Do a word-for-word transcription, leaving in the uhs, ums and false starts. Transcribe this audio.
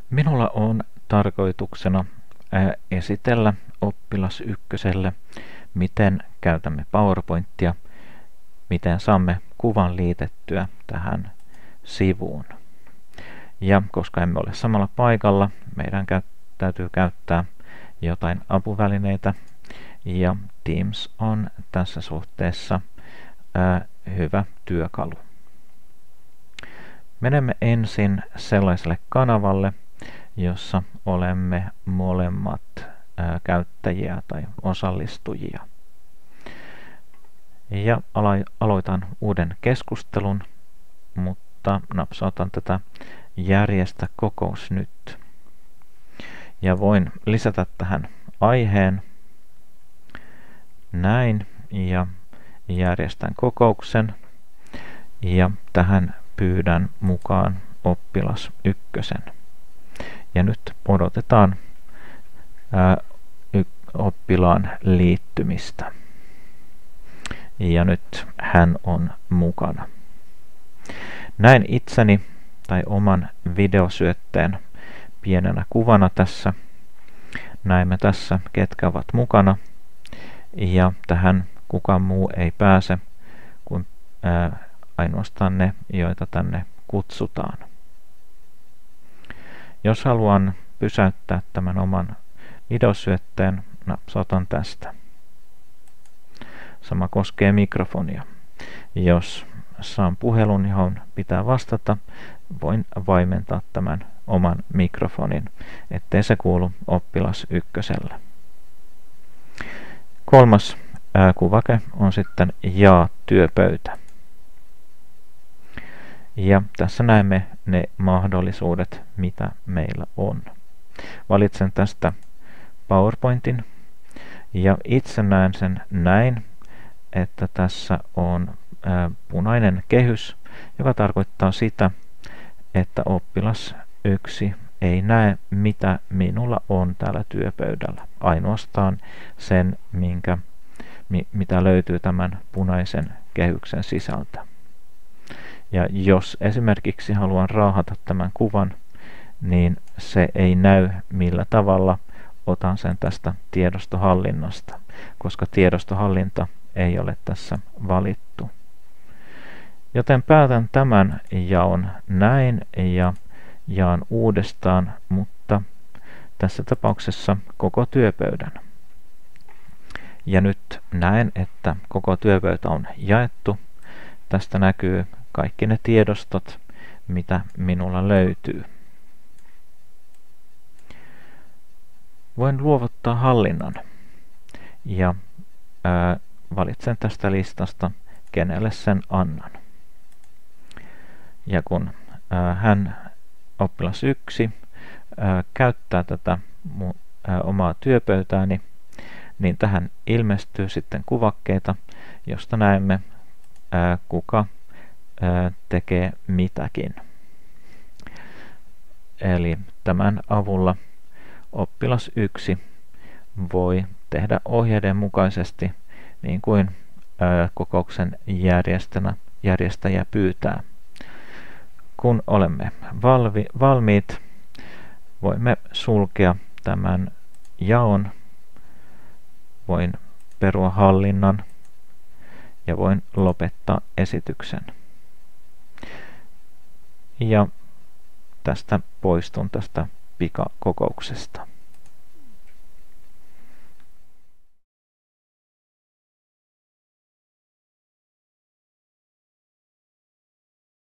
Minulla on tarkoituksena esitellä oppilas ykköselle, miten käytämme PowerPointia, miten saamme kuvan liitettyä tähän sivuun. Ja koska emme ole samalla paikalla, meidän täytyy käyttää jotain apuvälineitä, ja Teams on tässä suhteessa ää, hyvä työkalu. Menemme ensin sellaiselle kanavalle, jossa olemme molemmat ää, käyttäjiä tai osallistujia. Ja alo- aloitan uuden keskustelun, mutta napsautan tätä järjestä kokous nyt. Ja voin lisätä tähän aiheen näin ja järjestän kokouksen ja tähän pyydän mukaan oppilas ykkösen. Ja nyt odotetaan ää, y- oppilaan liittymistä. Ja nyt hän on mukana. Näen itseni tai oman videosyötteen pienenä kuvana tässä. Näemme tässä, ketkä ovat mukana. Ja tähän kukaan muu ei pääse kuin ää, ainoastaan ne, joita tänne kutsutaan. Jos haluan pysäyttää tämän oman videosyötteen, napsautan tästä. Sama koskee mikrofonia. Jos saan puhelun, johon pitää vastata, voin vaimentaa tämän oman mikrofonin, ettei se kuulu oppilas ykköselle. Kolmas ää, kuvake on sitten jaa työpöytä. Ja tässä näemme ne mahdollisuudet, mitä meillä on. Valitsen tästä PowerPointin ja itse näen sen näin, että tässä on ää, punainen kehys, joka tarkoittaa sitä, että oppilas yksi ei näe, mitä minulla on täällä työpöydällä. Ainoastaan sen, minkä, mi, mitä löytyy tämän punaisen kehyksen sisältä. Ja jos esimerkiksi haluan raahata tämän kuvan, niin se ei näy millä tavalla otan sen tästä tiedostohallinnasta, koska tiedostohallinta ei ole tässä valittu. Joten päätän tämän jaon näin ja jaan uudestaan, mutta tässä tapauksessa koko työpöydän. Ja nyt näen, että koko työpöytä on jaettu. Tästä näkyy kaikki ne tiedostot, mitä minulla löytyy. Voin luovuttaa hallinnan ja ää, valitsen tästä listasta, kenelle sen annan. Ja kun ää, hän, oppilas yksi, ää, käyttää tätä mu, ää, omaa työpöytääni, niin tähän ilmestyy sitten kuvakkeita, josta näemme, ää, kuka ää, tekee mitäkin. Eli tämän avulla oppilas yksi voi tehdä ohjeiden mukaisesti niin kuin ää, kokouksen järjestäjä, järjestäjä pyytää. Kun olemme valvi, valmiit, voimme sulkea tämän jaon. Voin perua hallinnan ja voin lopettaa esityksen. Ja tästä poistun tästä pikakokouksesta.